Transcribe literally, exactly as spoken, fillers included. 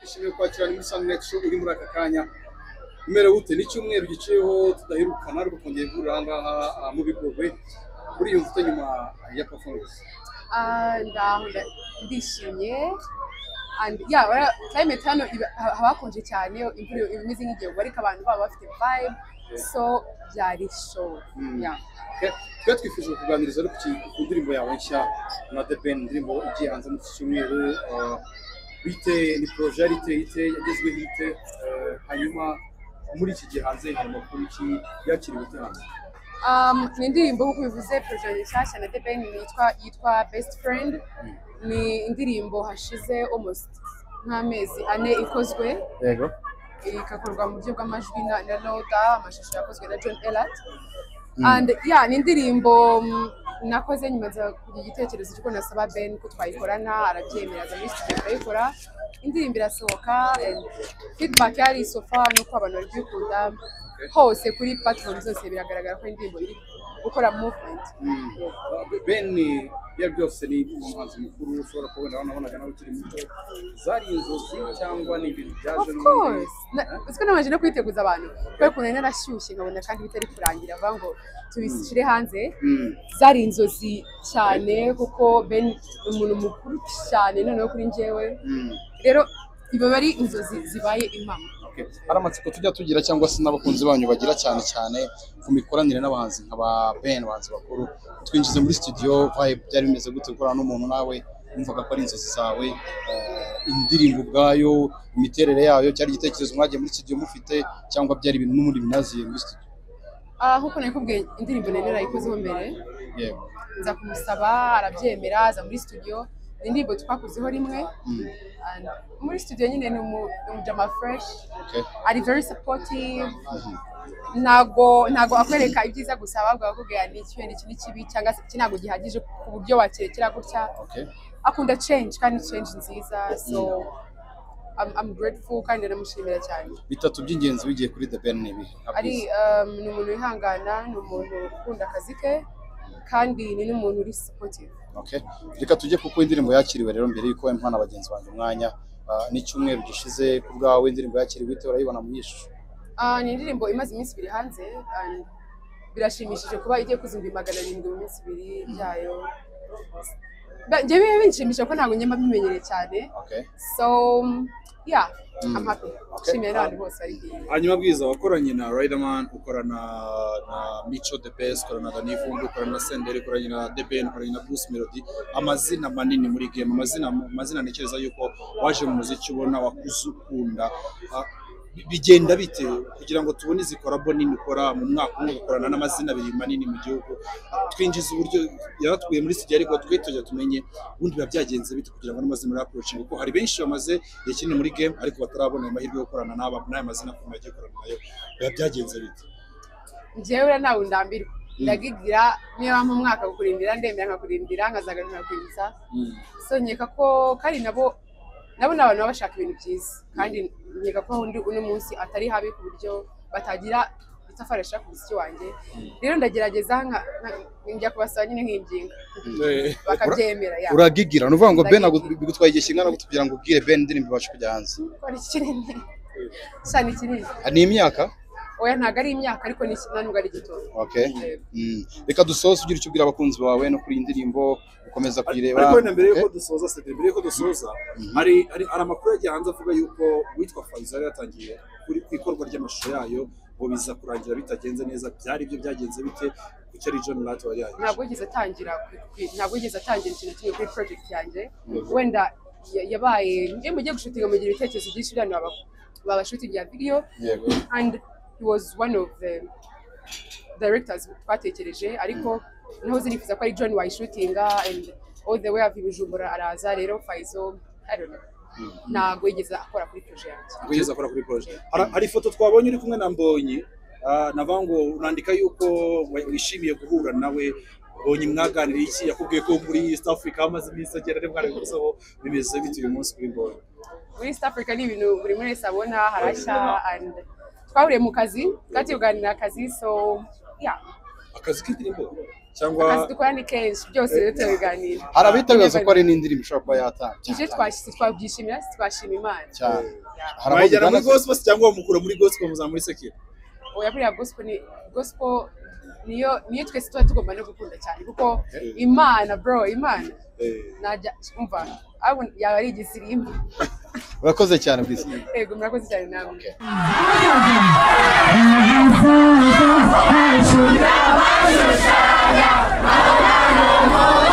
twishimiye kwakira muri Sunnet Show uri muri aka kanya umere ute n'icyumweru giciyeho tudahirukana ariko kongeye guhurira ngaha mu bigogwe kuri iyo mfite nyuma ya performance. Ah, ndishimye and yeah, well, climate hano habakonje cyane imvura imeze nk'igihe ariko abantu baba bafite vibe so byari show. Yeah. Twe twifuje kuganiriza ariko ku ndirimbo yawe nshya na The Ben, indirimbo igiye hanze mu cyumweru bite ni project ite yagezwe hite hanyuma muri iki gihe hanze hari amakuru iki yakiriwe hanze. Um, ni indirimbo nk'uko bivuze project nshyashya na The Ben yitwa yitwa Best Friend. Ni indirimbo hashize almost nk'amezi ane ikozwe. Yego. Ikakorwa mu buryo bw'amajwi na Loda, amashusho yakozwe na John Elliott. And yeah, ni indirimbo nakoze nyuma za kugira igitekerezo cy'uko nasaba Ben ko twayikorana, arabyemera za list tukayikora. Indirimbo irasohoka and feedback yari so far nuko abantu bari kwikunda hose kuri platform zose biragaragara ko indirimbo iri gukora movement. Ben ya byose ni umuhanzi mukuru ushobora kubona nabonaga nawe ukiri muto, zari inzozi cyangwa ni ibintu byaje no? Of course, uziko namaje no kwiteguza abantu kuko kuntu narashyushye nkabona kandi bitari kurangira ava ngo tubishyire hanze. Zari inzozi cyane kuko Ben umuntu mukuru cyane noneho kuri njyewe, rero ibo bari inzozi zibaye impamo. Hari amatsiko tujya tugira cyangwa se n'abakunzi banyu bagira cyane cyane ku mikoranire n'abahanzi nk'aba Ben, abahanzi bakuru. Twinjize muri studio vibe byari bimeze gute gukorana n'umuntu nawe umvaga ko ari inzozi zawe, indirimbo ubwayo imiterere yayo cyari igitekerezo mwagiye muri studio mufite cyangwa byari ibintu n'umundi binaziye muri studio? Ah, nkuko nakubwiye indirimbo nene narayikozeho mbere. Yego. Nza kumusaba arabyemera aza muri studio. Indirimbo twakozeho rimwe and muri studio nyine ni umujama fresh. Okay. Ari very supportive. Nago nago akwereka ibyiza gusa ababwa bakubwira ni ikintu iki n'ikibi cyangwa se kinago gihagije ku buryo wakirekera gutya. Okay. Akunda change kandi change nziza, so I'm, I'm grateful kandi namushimira cyane. Bitatu by'ingenzi bigiye kuri The Ben nibi. Ari um, ni umuntu wihangana, ni umuntu ukunda akazi ke kandi ni n'umuntu uri supportive. Okay. Reka tujye kuko indirimbo yakiriwe rero mbere yuko mpana bagenzi banjye umwanya n'icyumweru gishize ku bwawe indirimbo yakiriwe ite urayibona mu yishu? Ah, ni indirimbo imaze iminsi ibiri hanze and birashimishije kuba igiye kuzimba magana arindwi mu minsi ibiri byayo. Njye bibe binshimisha ko ntabwo nyemba bimenyereye cyane. Okay. So yeah, mm. I'm happy. Shimye n'abantu bose ari byiza. Hanyuma bwiza wakoranye na Riderman, ukorana na Micho The Best, ukorana na Nivumbi, ukorana na Senderi, ukoranye na The Ben, ukoranye na Bruce Melody, amazina manini muri game, amazina amazina nekereza yuko waje mu muziki ubona wakuzukunda. Bigenda bite kugira ngo tubone izi collabo nini ukora mu mwaka umwe ukorana n'amazina abiri manini mu gihugu? Twinjiza uburyo yaratwiye muri studio ariko twe tujya tumenye ubundi byagenze bite kugira ngo n'amazina approaching kuko hari benshi bamaze yakine muri game ariko batarabona amahirwe yo gukorana n'aba n'aya mazina akomeye yo gukorana nayo. Byagenze bite? Njyewe nawe ndambirwa ndagigira niba mu mwaka gukurindira ndemera nkakurindira nkazaganira kwibutsa. So nyeka ko kari nabo nabo n'abantu bashaka ibintu byiza kandi nyeka ko undi uno munsi atari habi ku buryo batagira itafarisha ku muziki wanjye. Rero ndagerageza njya kubasaba nyine nk'inginga bakabyemera. Ya uragigira nuvuga ngo Ben bigutwaye igihe kingana gute kugira ngo ubwire Ben indirimbo ibashe kujya hanze? Kwari kinini cyane kinini. Ni imyaka? Oya ntago ari imyaka ariko ni nanubwo ari gito. Okay. Reka dusoze ugira icyo ubwira abakunzi bawe no kuri indirimbo ukomeza kuyireba. Ariko mbere yuko dusoza se mbere yuko dusoza hari ari amakuru yagiye hanze avuga yuko witwa Faisal yatangiye kuri kwikorwa ry'amashusho yayo ngo biza kurangira bitagenze neza. Byari ibyo byagenze bite kuko ari John Lato wari yaje? Ntabwo yigeze atangira ntabwo yigeze atangira ikintu kimwe kuri project yanjye. Wenda yabaye ngiye mugiye gushutinga mu gihe ibitekerezo byinshi byane baba baba shooting ya video. Yego. And he was one of the directors twatekereje ariko naho zinifuza ko ari John wayishootinga and all the way of Bujumbura araza. Rero Faizo I don't know ntago yigeze akora kuri project yanjye. Yigeze akora kuri project. Hari foto twabonye uri kumwe na Mbonyi navango unandika yuko wishimiye guhura nawe. Mbonyi mwaganira iki? Yakubwiye ko muri East Africa amaze iminsi agera ari mwari gusoho bimeze bite uyu munsi kuri Mbonyi? Muri East Africa ni ibintu buri muri wese abona harashya and twahuriye mu kazi twati kuganira akazi. So yeah, akazi k'indirimbo cyangwa akazi dukora ni kenshi byose rero turabiganira hari abitabiriza ko ari n'indirimbo ishobora kuba yatanga ije twashyize twabyishimira twashima Imana cyane hari bayijyana muri abagana gospel cyangwa mukura muri gospel muza muri sekira oya buriya gospel ni gospel niyo niyo twese tuba tugomba no gukunda cyane kuko Imana bro Imana najya umva abo yaba ari igisirimba urakoze cyane bwise yego murakoze cyane namwe Okay.